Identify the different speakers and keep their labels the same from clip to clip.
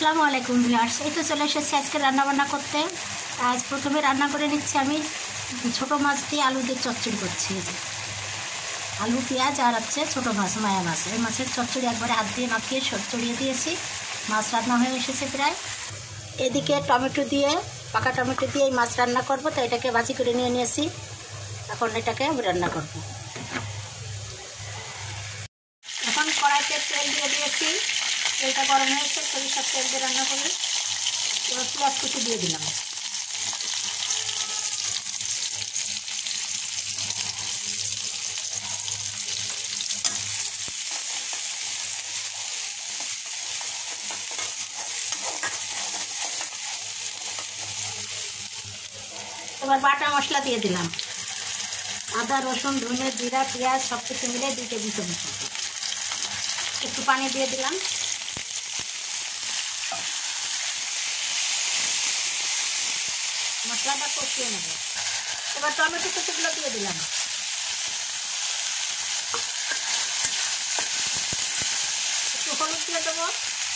Speaker 1: আসসালামু আলাইকুম ভিউয়ার্স। এই তো চলে এসেছি আজকে রান্নাবান্না করতে। আজ প্রথমে রান্না করে নিচ্ছি আমি ছোটো মাছ দিয়ে আলু দিয়ে চচ্চড়ি করছি। আলু পেঁয়াজ আর হচ্ছে ছোটো মাছ, মায়া মাছ। এই মাছের চচ্চড়ি একবারে হাত দিয়ে মাখিয়ে চড়িয়ে দিয়েছি। মাছ রান্না হয়ে এসেছে প্রায়। এদিকে টমেটো দিয়ে, পাকা টমেটো দিয়ে এই মাছ রান্না করব, তো এটাকে ভাজি করে নিয়ে নিয়েছি। এখন এটাকে আমি রান্না করব। এখন কড়াইতে তেল দিয়ে দিয়েছি, তেলটা গরম হয়েছে, সরিষার তেল দিয়ে রান্না করি। এবার পেঁয়াজ কুচি দিয়ে দিলাম। এবার বাটা মশলা দিয়ে দিলাম, আদা রসুন ধনে জিরা পেঁয়াজ সব কিছু মিলে 2 টেবিল চামচ। একটু পানি দিয়ে দিলাম। মশলাটা কষিয়ে নেব। এবার টমেটো কুচিগুলো দিয়ে দিলাম। একটু হলুদ দিয়ে দেবো।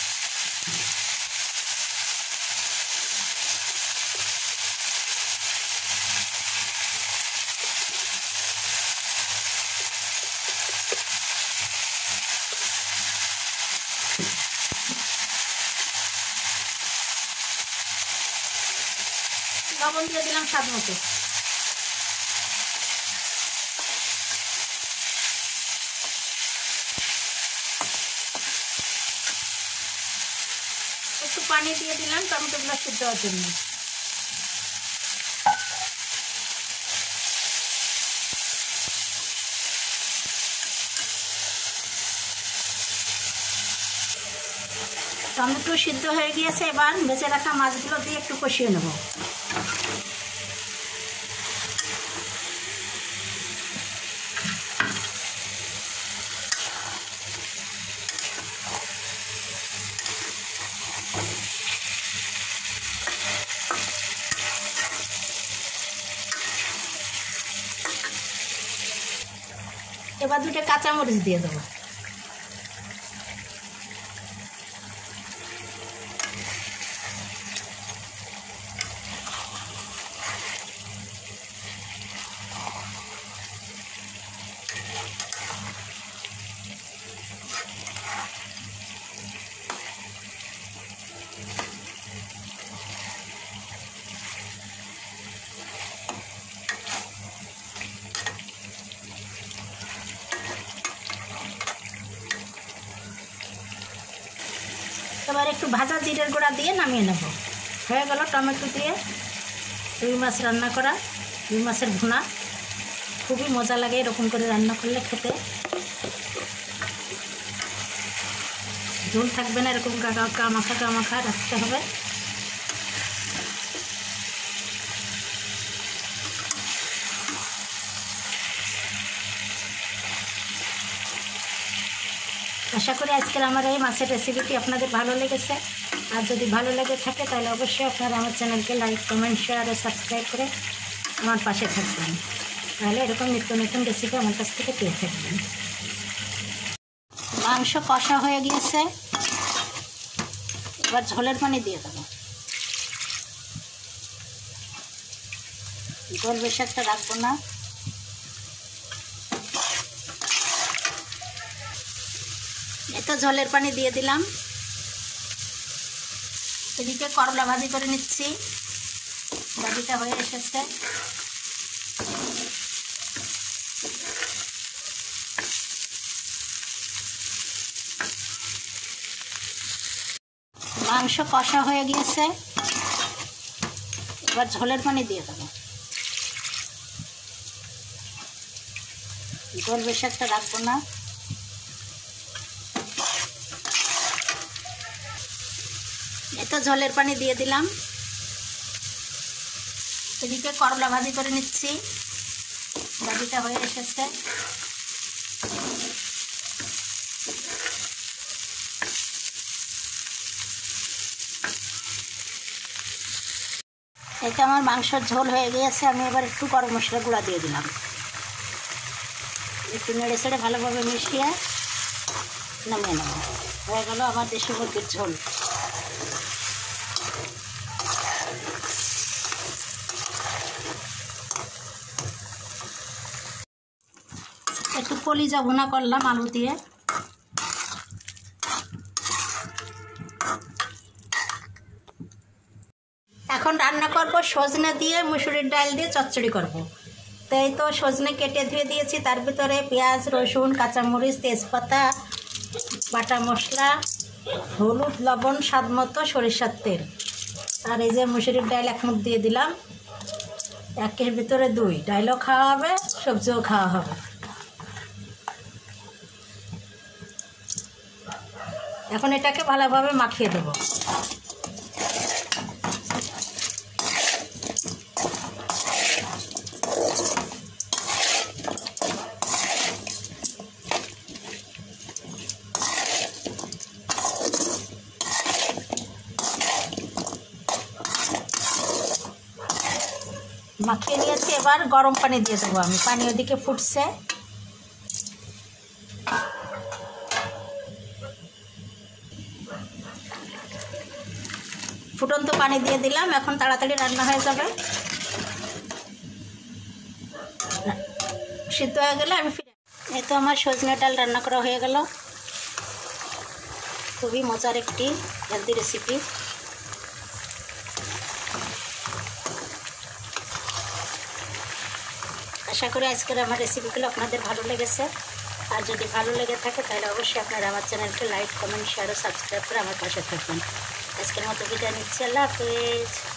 Speaker 1: লবণ দিয়ে দিলাম স্বাদ মতো। একটু পানি দিয়ে দিলাম টমেটোগুলো সিদ্ধ হওয়ার জন্য। টমেটো সিদ্ধ হয়ে গিয়েছে, এবার বেঁচে রাখা মাছগুলো দিয়ে একটু কষিয়ে নেব। এবার 2টা কাঁচামরিচ দিয়ে দেবো। এবার একটু ভাজা জিরের গুঁড়া দিয়ে নামিয়ে নেব। হয়ে গেল টমেটো দিয়ে রুই মাছ রান্না করা। রুই মাছের ভুনা খুবই মজা লাগে এরকম করে রান্না করলে খেতে। ঝোল থাকবে না, এরকম কামাখা রাখতে হবে। আশা করি আজকের আমার এই মাছের রেসিপিটি আপনাদের ভালো লেগেছে। আর যদি ভালো লেগে থাকে তাহলে অবশ্যই আপনারা আমার চ্যানেলকে লাইক কমেন্ট শেয়ার ও সাবস্ক্রাইব করে আমার পাশে থাকবেন। তাহলে এরকম নিত্য নতুন রেসিপি আমার কাছ থেকে পেয়ে থাকবেন। মাংস কষা হয়ে গিয়েছে, এবার ঝোলের পানি দিয়ে দেবো। ঝোল বেশি একটা রাখবো না। এতো ঝোলের পানি দিয়ে দিলাম। এদিকে করলা ভাজি করে নিচ্ছি। ভাজিটা হয়ে এসেছে। মাংস কষা হয়ে গিয়েছে, এবার ঝোলের পানি দিয়ে দেবো। ঝোল বেশি একটা রাখবো না। এতো ঝোলের পানি দিয়ে দিলাম। এদিকে করলা ভাজি করে নিচ্ছি। ভাজিটা হয়ে এসেছে। এটা আমার মাংসের ঝোল হয়ে গিয়েছে। আমি এবার একটু গরম মশলা গুঁড়া দিয়ে দিলাম। একটু নেড়ে ছেড়ে ভালোভাবে মিশিয়ে নামিয়ে নেব। হয়ে গেল আমার দেশি মুরগির ঝোল। একটু কলিজা ভুনা করলাম আলু দিয়ে। এখন রান্না করব সজনে দিয়ে মুসুরির ডাল দিয়ে চচ্চড়ি করব। তো এই তো সজনে কেটে ধুয়ে দিয়েছি, তার ভিতরে পেঁয়াজ, রসুন, কাঁচামরিচ, তেজপাতা, বাটা মশলা, হলুদ, লবণ, স্বাদ মতো, সরিষার তেল, আর এই যে মুসুরির ডাল এক মুঠ দিয়ে দিলাম। একের ভিতরে দুই, ডালও খাওয়া হবে, সবজিও খাওয়া হবে। এখন এটাকে ভালোভাবে মাখিয়ে দেবো। মাখিয়ে নিয়েছি, এবার গরম পানি দিয়ে দেবো আমি। পানি ওদিকে ফুটছে। ফুটন্ত পানি দিয়ে দিলাম, এখন তাড়াতাড়ি রান্না হয়ে যাবে। সিদ্ধ হয়ে গেলে আমি ফিরে। এই তো আমার সজনে ডাল রান্না করা হয়ে গেল। খুবই মজার একটি হেলদি রেসিপি। আশা করি আজকের আমার রেসিপিগুলো আপনাদের ভালো লেগেছে। আর যদি ভালো লেগে থাকে তাহলে অবশ্যই আপনারা আমার চ্যানেলকে লাইক, কমেন্ট, শেয়ার ও সাবস্ক্রাইব করে আমার পাশে থাকবেন। আজকের মতো বিদায় নিচ্ছি। আল্লাহ হাফেজ।